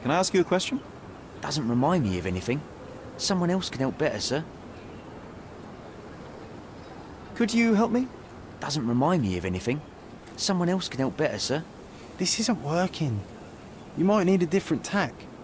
Can I ask you a question? Doesn't remind me of anything. Someone else can help better, sir. Could you help me? Doesn't remind me of anything. Someone else can help better, sir. This isn't working. You might need a different tack.